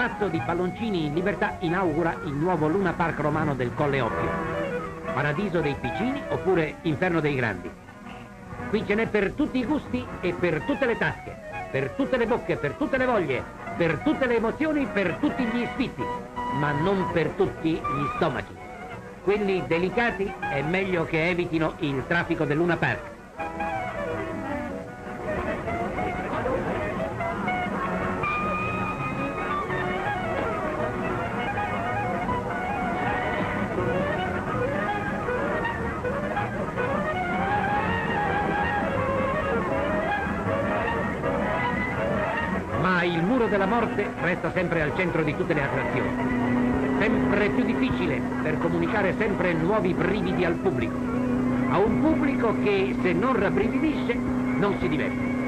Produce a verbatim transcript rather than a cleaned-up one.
mazzo di palloncini in libertà inaugura il nuovo Luna Park romano del Colle Oppio. Paradiso dei piccini oppure inferno dei grandi. Qui ce n'è per tutti i gusti e per tutte le tasche, per tutte le bocche, per tutte le voglie, per tutte le emozioni, per tutti gli isfitti, ma non per tutti gli stomaci. Quelli delicati è meglio che evitino il traffico del Luna Park. Ma il muro della morte resta sempre al centro di tutte le attrazioni. Sempre più difficile per comunicare sempre nuovi brividi al pubblico. A un pubblico che, se non rabbrividisce, non si diverte.